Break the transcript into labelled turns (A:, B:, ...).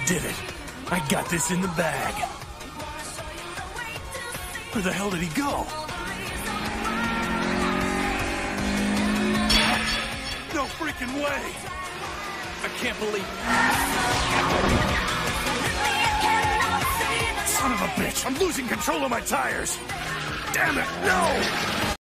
A: did it. I got this in the bag. Where the hell did he go? No freaking way! I can't believe it. Son of a bitch, I'm losing control of my tires. Damn it, no!